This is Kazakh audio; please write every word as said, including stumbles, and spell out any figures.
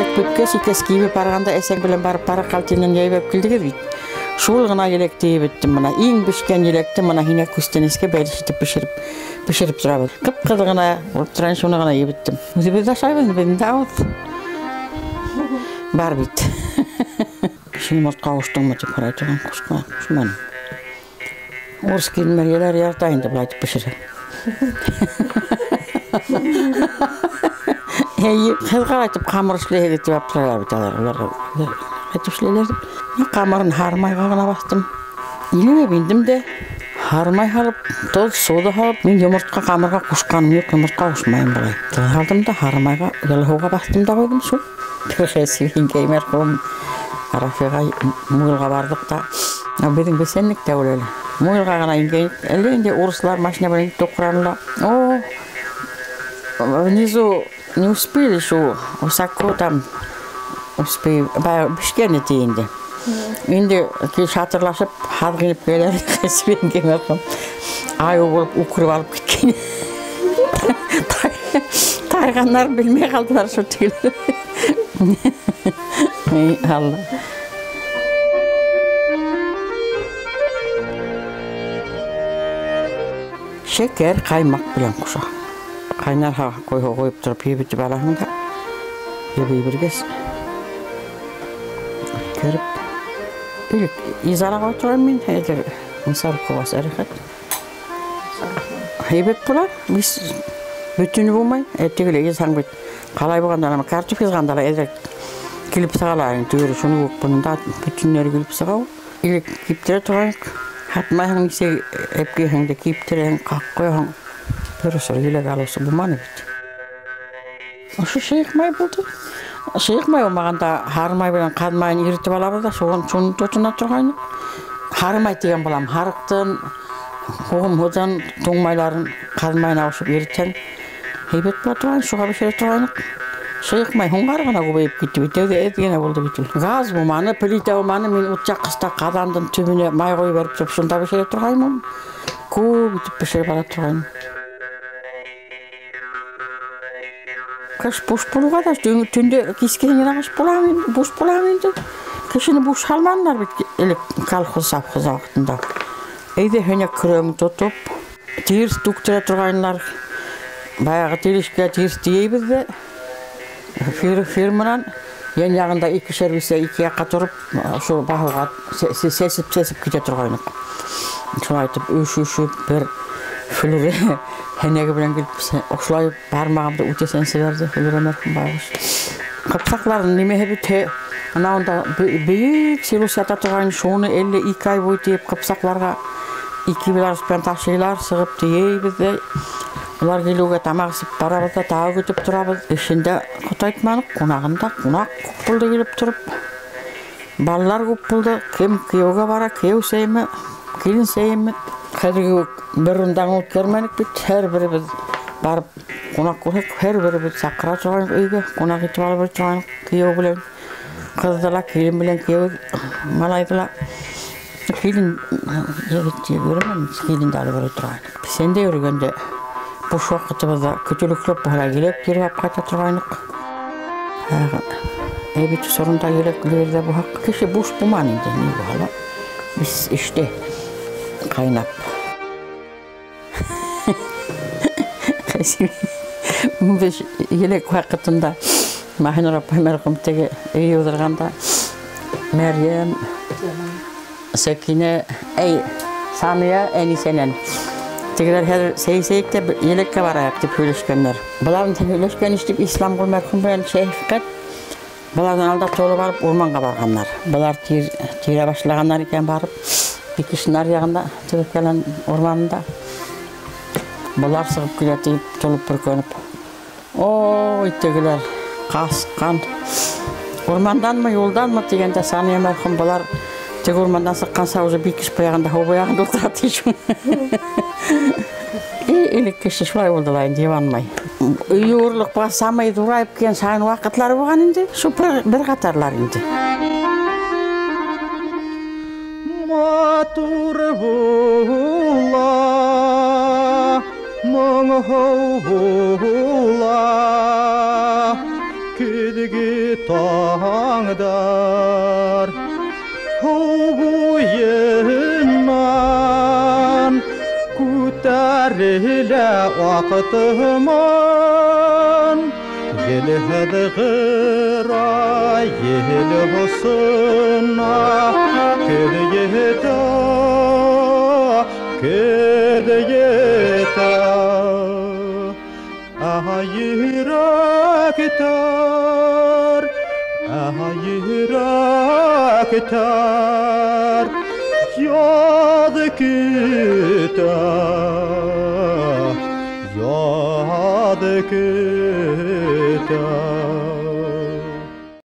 Пепкес икес киіп барғанда әсен білен барып бара қалтинен ейбеп келдігі дейді. Шул ғына електі ебеттім мұна. Ең бішкен електі мұна хине күстенеске бәлішітіп пішіріп, пішіріп тұрабы. Қып-қыды ғына, отырайын шуны ғына ебеттім. Өзі беді ашайбын, бедінде ауыз. Бар бейді. Шын мұртқа ұштың мұ деп қарайтыған құшқына, құшманым. Орыс келмер елер яртайынды бұлайтып пішірі. Әйі, қылға айтып қамыр үшлеге кетіп аптырар біталар. Айтып үшлелерді. Қамырын хармайға ғана бастым. Елеме бендім де, хармай қалып, тоз соды қалып, мен емұртқа қамырға құшқаным yok, емұртқа құшмайым бұлай. Қалдым да хармайға, елхуға бастым да қойдым шу. Пөшесі кеймер қоғым Арафиға мұғылға бардық та. Бедің бесенлік те өлелі. Мұғылға ғана енгейік. Әлі енді орыслар машина білін тоқыранла. О, внизу не успели шу, высоко там успей, бішкені дейінді. Енді шатырлашып, хадғынып келер, кәсібен кемерқым. Ай болып, ұқырып алып кеткен. Тайғандар білмей қалдылар шу түгілі. Алла. Шекер қаймақ білен құша. Қайнарға қойға қойып тұрып ебеті балағында. Ебей біргес. Көріп. Үлік, изараға отырайым мен, әдір мысар қоғас әріқат. Ебет бұлар, біз бүтіні болмай, әттегілі езаң бет. Қалай болғандар, ама картоп езғандала әдір келіп сағалайын, түгірі шыны өк бұнында бүтінлері келіп сағау. Үлік кептіре тұрайық, хатмайың есе әпкейіңді кептірейін, қаққойың. Көрісір елек алысы бұманы бет. Ошы шейқмай болды. Шейқмай олмағанда хармай білен қадмайын ерітіп алабы да, соғын шуны тұтына тұрғайны. Хармай деген болам, харықтың, қоғым одан тоңмайларын қадмайын ауысып ерітсен, хейбет бұла тұрғайын, шуға бішері тұрғайны. Шейқмай ғынғар ғана көбейіп кетті, бетеуде әдгене болды бетіл. Газ бұманы, плита бұманы, мен ұтчақ қыста қадамдың түбіне май қой беріп тұрып, шында бішері тұрғайын. Көп бітіп бішері бара тұрғайын. Кыш буш болуға да, түнде кескенен ағаш болағын, буш болағын енді. Кішіні буш халмандар бет елік қалқыз сапқыз уақытында. Әйде хөне күрем тұтып, теріс түктіре тұрғайынлар. Баяғы терішке теріс дейбізді. Фирмынан, ең яғында екі шербесе екі яққа тұрып, шо бағылға сесіп-сесіп кете тұрғайынық. Шо айтып, үш-үшіп бір фүліре әнегі білен келіп, оқшылай бармағымды өтесенсі берді, фүліре мәркім бағыш. Қыпсақларын немеге біте, анауында бейік селусията тұрғайын, шоны әлі екі ай бой дейіп, қыпсақларға екі беларыспен ташилар сығып дейбізді. Олар келуге тамағысып барабызда тағы көтіп тұрабыз. Ішінде құтайтманық, қонағында қонақ көп болды келіп тұрып. Балалар көп болды, кем кеуге бара, кеу сеймі, келін сеймі. Қадығы бір ұндан өткерменік бет, әр бірі біз барып қонақ көрсек, әр бірі біз сақыра тұрғайық үйге, қонақ етіп алып тұрғайық кеу білен. Қыздыла, келін білен кеу малайдыла. Келін егетте көрімен, келінді алып өрі тұрғайық. Сенде өрігенде бұш уақытымызда күтілікліп бұғыла келеп, келіп ап қайта тұрғайнық. Әбеті сұрында келіп келерді бұғақ. Кеше бұш бұман енді, не бұғала. Біз іште қайнап. Біз елек уақытында Махинур апай мәрқымтеге үй отырғанда Мәрем, Сәкине, әй, Самия, әнисенен. Тегелер хәзер сәйсәйікте елекке барайық деп сөйлескендер. Бұларын сөйлескен іштіп ислам қол мәрхім бән шәйфқат. Бұлардан алда толы барып орманға барғандар. Бұлар тире башлағандар екен барып, бекішін арияғында төбеккелен орманында. Бұлар сығып келеді толып бір көніп. Ой, тегелер қасыққан. Ормандан ма, yoldan ма дегенде Сания мәрхім бұлар тек ормандан сыққанса уже бекіш баяғында хау баяғында отырады ешім. Елік кеші шылай болдылайын деп анмай. Үй ұрлық ба самай дұрайып кен сайын уақытлары болған енді. Шу бір қатарлар енді. Матур була, мұңғау була, Küdgü tağdar Huvuyundan Kutarile vaktıman Yelhedi gıra Yehli husna Kıdyeta Kıdyeta Aha yıraktar Aha yıraktar Yad kütar Yad kütar